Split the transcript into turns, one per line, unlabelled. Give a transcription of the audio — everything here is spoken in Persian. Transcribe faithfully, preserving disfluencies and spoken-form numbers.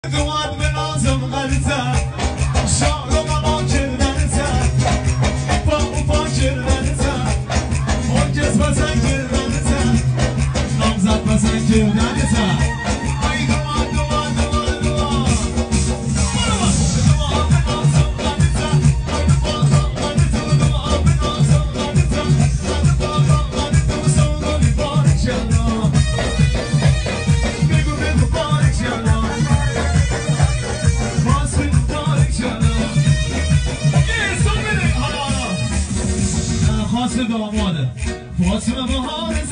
دواد به نازم غلطه شعر ماما کردنته با اوپا کردنته اونجز بزن کردنته نامزد بزن کردنته ای دواد دواد دواد دواد دواد به نازم غلطه دواد به نازم غلطه دواد غلطه سوگلی بارک شلا بگو بگو بارک شلا خاص داماده فاطمه بهار